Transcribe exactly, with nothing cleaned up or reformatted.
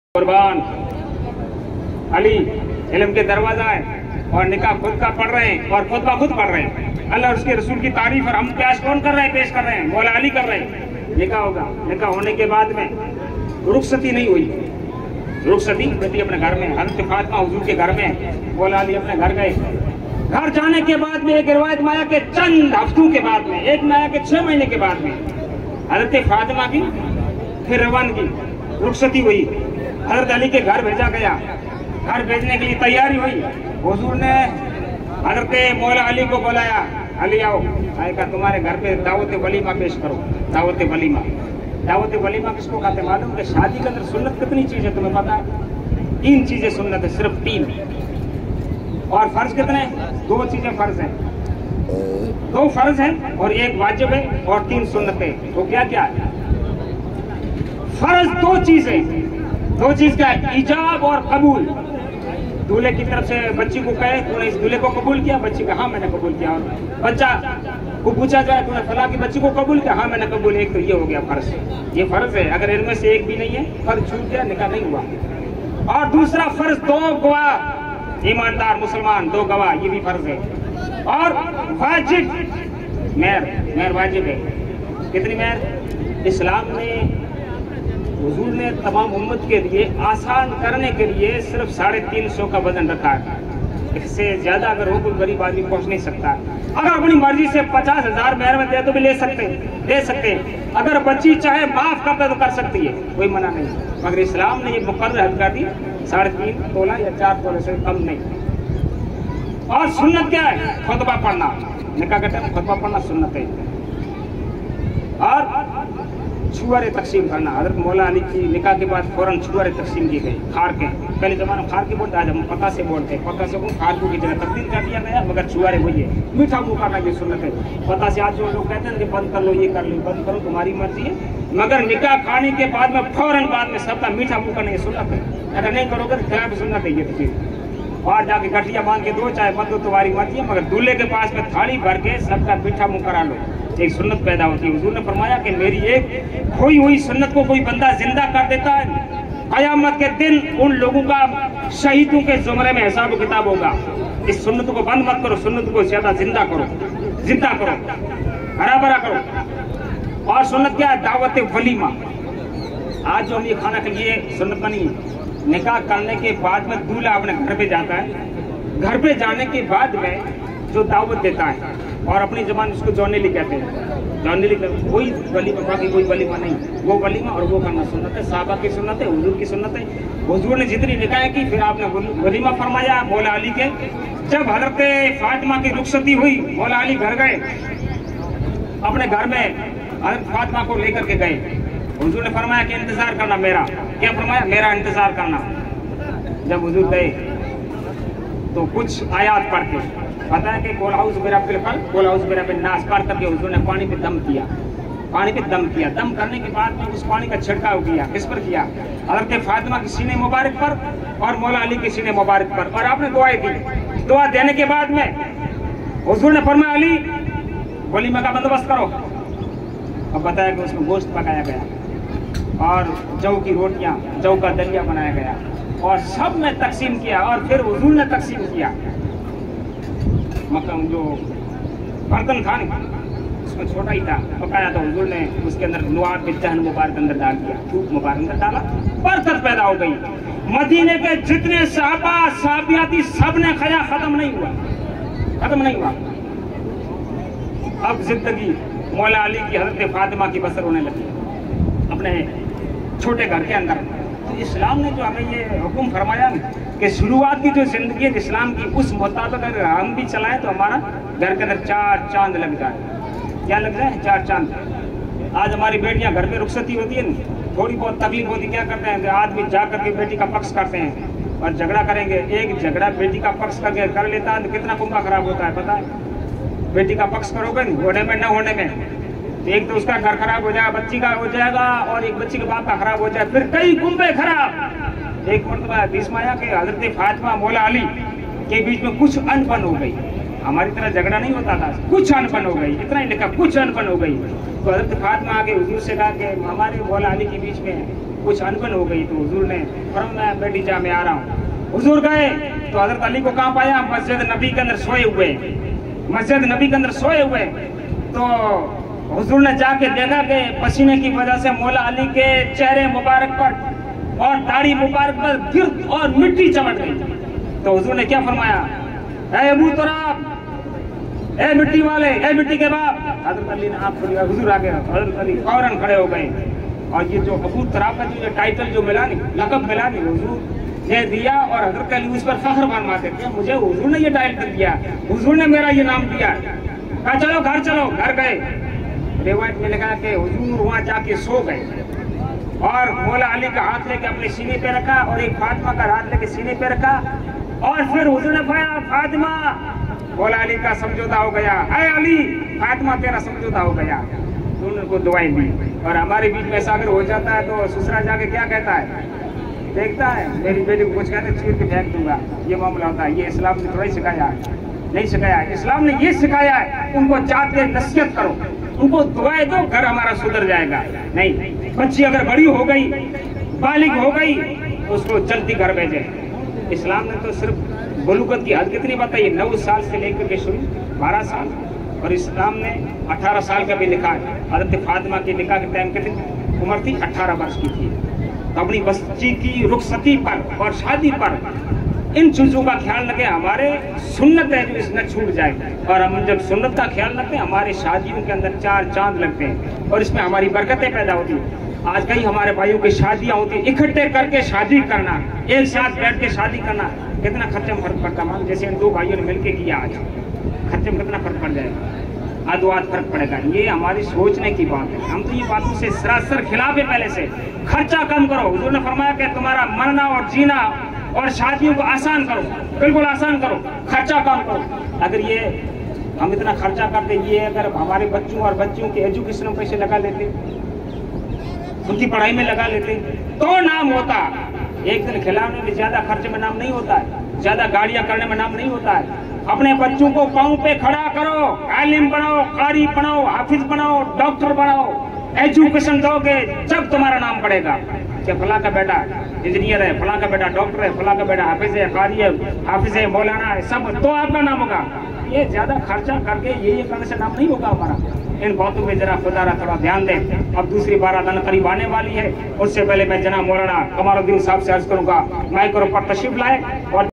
कुर्बान अली इल्म के दरवाजा है और निकाह खुद का पढ़ रहे हैं और खुद ब खुद पढ़ रहे हैं। अल्लाह और उसके रसूल की तारीफ और हम पेश कौन कर रहे हैं? पेश कर रहे हैं, मौला अली कर रहे हैं। निकाह होगा, निकाह होने के बाद में रुखसती नहीं हुई। रुखसती बेटी अपने घर में, हज़रत फातिमा हुजूर के घर में, मौला अली अपने घर गए। घर जाने के बाद में एक रिवायत में आया कि चंद हफ्तों के बाद में, एक में आया कि छह महीने के बाद में हज़रत फातिमा की फिर रवान की रुखसती हुई। हज़रत अली के घर भेजा गया। घर भेजने के लिए तैयारी हुई। हुजूर ने हज़रत मौला अली को बुलाया, अली आओ। आए कहा तुम्हारे घर पे दावत वलीमा पेश करो। दावत वलीमा, दावत वलीमा किसको कहते मालूम? कि शादी के अंदर सुन्नत कितनी चीज है तुम्हें पता है? तीन चीजें सुन्नत है, सिर्फ तीन। और फर्ज कितने? दो चीजें फर्ज हैं, दो फर्ज हैं और एक वाजिब है और तीन सुन्नतें। तो क्या क्या है? फर्ज दो चीजें, दो चीज क्या है? इजाब और कबूल। दूल्हे की तरफ से बच्ची को कहे तूने इस दूल्हे को कबूल किया? बच्ची का हाँ मैंने कबूल किया। और बच्चा को पूछा जाए तूने फला की बच्ची को कबूल किया? हाँ मैंने कबूल। एक तो ये हो गया फर्ज, ये फर्ज है। अगर इनमें से एक भी नहीं है, फर्ज छूट गया, निकाह नहीं हुआ। और दूसरा फर्ज दो गवाह, ईमानदार मुसलमान दो गवाह, ये भी फर्ज है। और वाजिब मेहर, मेहर वाजिब है। कितनी मेहर? इस्लाम में हुजूर ने तमाम उम्मत के लिए आसान करने के लिए सिर्फ साढ़े तीन सौ का वजन रखा है। इससे ज्यादा अगर हो तो गरीब आदमी पहुंच नहीं सकता। अगर अपनी मर्जी से पचास हजार मेहर में दे तो भी ले सकते दे सकते अगर बच्ची चाहे माफ कर दे तो कर सकती है, कोई मना नहीं। मगर इस्लाम ने ये मुकर्रर हद कर दी साढ़े तीन तोला या चार तोले से कम नहीं। और सुन्नत क्या है? खुतबा पढ़ना। निकाह के टाइम खुतबा पढ़ना सुन्नत है। और छुआरे तकसीम करना। हज़रत मौला अली की निकाह के बाद फौरन छुआरे तकसीम की गई। खार के, पहले जमाने में खार के बोलते, आज हम पता से बोलते हैं। पता से को खार की जगह तब्दील कर दिया गया, मगर छुआरे वही है। मीठा मुँह करना ये सुन्नत है। पता से आज जो लोग कहते हैं कि बंद कर लो, ये कर लो, बंद करो, तुम्हारी मर्जी है। मगर निकाह खाने के बाद में फौरन बाद में सबका मीठा मुँह करना ये सुन्नत है। अगर नहीं करोगे तो खिलाफ सुन्नत है ये तकसीम। और जाके गठिया बांध के दो, चाहे बंद हो तुम्हारी मर्जी है। मगर दूल्हे के पास में थाली भर के सबका मीठा मुँह करा लो, एक सुन्नत पैदा होती है। हुजूर ने फरमाया कि मेरी एक खोई हुई सुन्नत को कोई बंदा जिंदा कर देता है, कयामत के दिन उन लोगों का शहीदों के जुमरे में हिसाब किताब होगा। इस सुन्नत को बंद मत करो, सुन्नत को ज्यादा जिंदा करो, जिंदा करो, हरा भरा करो। और सुन्नत क्या है? दावत वलीमा। आज जो हम ये खाना के लिए सुन्नत बनी, निकाह करने के बाद में दूल्हा अपने घर पे जाता है। घर पे जाने के बाद में जो दावत देता है, और अपनी जबान उसको जौनेली कहते हैं, जौनेली कोई वलीमा, बाकी कोई वलीमा नहीं। वो वलीमा और वो करना सुन्नत है, साहबा की सुन्नत है, हुजूर की सुन्नत है। हुजूर ने जितनी निकाह की फिर आपने वलीमा फरमाया मौला अली के। जब हज़रत फातिमा की रुखसती हुई, मौला अली घर गए, अपने घर में हज़रत फातिमा को लेकर के गए। हुजूर ने फरमाया कि इंतजार करना मेरा। क्या फरमाया? मेरा इंतजार करना। जब हुजूर गए तो कुछ आयात पढ़ के, पता है कि कोल हाउस मेरा बिलफल कोल हाउस मेरा बिल नाश पार करके हुजूर ने पानी पे दम किया। पानी पे दम किया। दम करने के बाद में उस पानी का छिड़काव किया। किस पर किया? हज़रत फातिमा की सीने मुबारक पर और मौला अली के सीने मुबारक पर। और आपने दुआएं दी। दुआ देने के बाद में हुजूर ने फरमाया अली वलीमा का बंदोबस्त करो। अब बताया कि उसमें गोश्त पकाया गया और जौ की रोटियां, जौ का दलिया बनाया गया और सब ने तकसीम किया। और फिर हुजूर ने तकसीम किया। मतलब जो बर्तन था उसमें छोटा ही था, पकाया तो हुजूर ने उसके अंदर नुआब बिजहन मुबारक अंदर डाल दिया, धूप मुबारक अंदर डाला, बरकत पैदा हो गई। मदीने के जितने सहाबा साहबियाती सब ने खाया, खत्म नहीं हुआ, खत्म नहीं हुआ। अब जिंदगी मौला अली की हज़रत फातिमा की बसर होने लगी अपने छोटे घर के अंदर। तो इस्लाम ने जो हमें ये हुक्म फरमाया कि शुरुआत की जो जिंदगी है इस्लाम की, उस मुताबिक अगर हम भी चलाएं तो हमारा घर के अंदर चार चांद लग जाए। क्या लग जाए? चार चांद। आज हमारी बेटियां घर में रुखसती होती है ना, थोड़ी बहुत तकलीफ होती, क्या करते हैं? आदमी जा करके बेटी का पक्ष करते हैं और झगड़ा करेंगे। एक झगड़ा बेटी का पक्ष करके कर लेता है तो कितना कुंभा खराब होता है पता है? बेटी का पक्ष करोगे होने में न होने में, तो एक तो उसका घर खराब हो जाएगा, बच्ची का हो जाएगा, और एक बच्ची के बाप का खराब हो जाए, फिर कई कुंभे खराब। एक मरतबा हदीस में आया कि हज़रत फातिमा मौला अली के बीच में कुछ अनबन हो गई। हमारी तरह झगड़ा नहीं होता था, कुछ अनबन हो गई, इतना ही लिखा, कुछ अनबन हो गई। तो हजरत फातिमा आके हुजूर से कहा कि हमारे मौला अली के बीच में कुछ अनबन हो गई। तो हुजूर ने फरमाया बेटी जा मैं आ रहा हूँ। हुजूर गए तो हजरत अली को कहाँ पाया? मस्जिद नबी के अंदर सोए हुए, मस्जिद नबी के अंदर सोए हुए। तो हुजूर ने जाके देखा कि पसीने की वजह से मौला अली के चेहरे मुबारक पर और दाढ़ी मुबारक पर गिर और मिट्टी चमक गई। तो हुजूर ने क्या फरमाया? ऐ अबू तुराब, ए मिट्टी वाले, ए मिट्टी के बाप। हजरत अली ने आप हुजूर आ गए, हजरत अली फौरन खड़े हो गए। और ये जो अबू तुराब का जो टाइटल जो मिला नहीं, लक़ब मिला नहीं, हुजूर ने दिया और हजरत अली उस पर फख्र फरमाते थे, मुझे हुजूर ने ये टाइटल दिया, हुजूर ने मेरा ये नाम दिया। कहा चलो घर चलो। घर गए। रिवायत में लिखा कि हुजूर वहां जाके सो गए और मौला अली का हाथ लेके अपने सीने पे रखा और एक फातिमा का हाथ लेके सीने पे रखा और फिर हुजूर ने फरमाया फातिमा, मौला अली का समझौता हो गया। ऐ अली, फातिमा तेरा समझौता हो गया। दोनों को दुआएं दी। और हमारे बीच में ऐसा अगर हो जाता है तो ससुरा जाके क्या कहता है? देखता है मेरी बेटी को कुछ कहते चीर के फेंक दूंगा। ये मामला होता है। ये इस्लाम ने थोड़ा ही सिखाया है, नहीं सिखाया है। इस्लाम ने ये सिखाया है उनको चाहते के नसीहत करो, उनको दुआएं दो, घर हमारा सुधर जाएगा। नहीं, बच्ची अगर बड़ी हो गई, बालिग हो गई तो उसको जल्दी घर भेजे। इस्लाम ने तो सिर्फ बुलुगत की हद कितनी बताई? नौ साल से लेकर के शुरू बारह साल। और इस्लाम ने अठारह साल का भी लिखा है। हजरत फातिमा के निकाह के टाइम कितनी उम्र थी? अठारह वर्ष की थी। तो अपनी बच्ची की रुखसती पर और शादी पर इन चीजों का ख्याल रखें। हमारे सुन्नत है जो इसमें छूट जाए। और हम जब सुन्नत का ख्याल रखते हैं हमारे शादियों के अंदर चार चांद लगते हैं और इसमें हमारी बरकतें पैदा होती हैं। आज कई हमारे भाइयों की शादियां होती, इकट्ठे करके शादी करना, एक साथ बैठ के शादी करना, कितना खर्चे में फर्क पड़ता है। जैसे इन दो भाइयों ने मिलकर किया, आज खर्चे में कितना फर्क पड़ जाएगा, आधो आध फर्क पड़ेगा। ये हमारी सोचने की बात है। हम तो ये बातों से सरासर खिलाफ है। पहले से खर्चा कम करो। हुजूर ने फरमाया कि तुम्हारा मरना और जीना और शादियों को आसान करो, बिल्कुल आसान करो, खर्चा कम करो। अगर ये हम इतना खर्चा करते, ये अगर हमारे बच्चों और बच्चियों के एजुकेशन में पैसे लगा लेते, उनकी पढ़ाई में लगा लेते तो नाम होता। एक दिन खिलाने में ज्यादा खर्चे में नाम नहीं होता है, ज्यादा गाड़ियां करने में नाम नहीं होता है। अपने बच्चों को पांव पे खड़ा करो, आलिम बनाओ, कारी बनाओ, हाफिज बनाओ, डॉक्टर बनाओ, एजुकेशन दोगे जब तुम्हारा नाम पड़ेगा। कि फला का बेटा इंजीनियर है, फला का बेटा डॉक्टर है, फला का बेटा हाफिज है, कारी है, हाफिज है, मौलाना है, सब तो आपका नाम होगा। ये ज्यादा खर्चा करके ये ये करने से नाम नहीं होगा हमारा। इन बातों में जरा खुदारा थोड़ा ध्यान दें। अब दूसरी बारात करीब आने वाली है, उससे पहले मैं जनाब मौलाना कमारुद्दीन साहब से अर्ज करूंगा माइक्रो पर तशरीफ लाए और